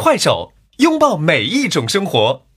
快手，拥抱每一种生活。